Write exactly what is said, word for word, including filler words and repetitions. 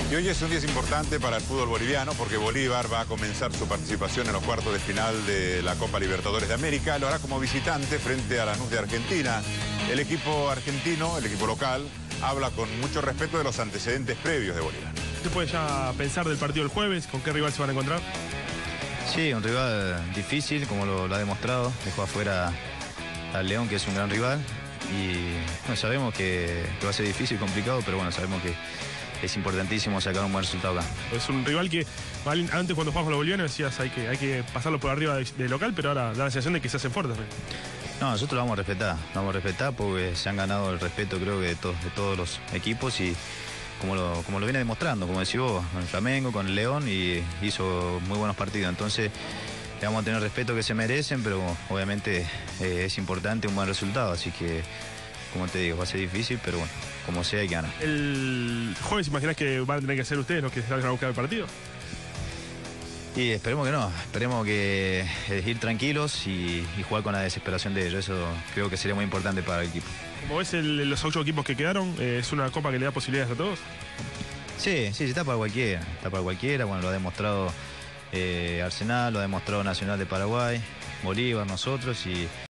Y hoy es un día importante para el fútbol boliviano porque Bolívar va a comenzar su participación en los cuartos de final de la Copa Libertadores de América. Lo hará como visitante frente a Lanús de Argentina. El equipo argentino, el equipo local, habla con mucho respeto de los antecedentes previos de Bolívar. ¿Se puede ya pensar del partido del jueves? ¿Con qué rival se van a encontrar? Sí, un rival difícil, como lo, lo ha demostrado. Dejó afuera al León, que es un gran rival. Y bueno, sabemos que, que va a ser difícil, complicado, pero bueno, sabemos que es importantísimo sacar un buen resultado acá. Es un rival que antes cuando jugabas con los bolivianos decías hay que, hay que pasarlo por arriba de, de local, pero ahora da la sensación de que se hacen fuertes. No, nosotros lo vamos a respetar, lo vamos a respetar porque se han ganado el respeto, creo que de, to de todos los equipos y como lo, como lo viene demostrando, como decís vos, con el Flamengo, con el León, y hizo muy buenos partidos. Entonces le vamos a tener el respeto que se merecen, pero obviamente eh, es importante un buen resultado, así que como te digo, va a ser difícil, pero bueno, como sea hay que ganar. El jueves, ¿imaginás que van a tener que ser ustedes los que salgan a buscar el partido? Y esperemos que no, esperemos que eh, ir tranquilos y, y jugar con la desesperación de ellos. Eso creo que sería muy importante para el equipo. Como ves, el, los ocho equipos que quedaron, eh, ¿es una copa que le da posibilidades a todos? Sí, sí, está para cualquiera, está para cualquiera. Bueno, lo ha demostrado eh, Arsenal, lo ha demostrado Nacional de Paraguay, Bolívar, nosotros y...